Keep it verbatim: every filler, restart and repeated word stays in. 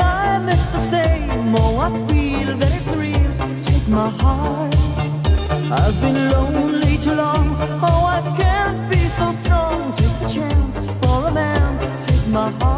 time it's the same. Oh, I feel that it's real. Take my heart. I've been lonely too long. Oh, I can't be so strong. Take the chance for a man. Take my heart.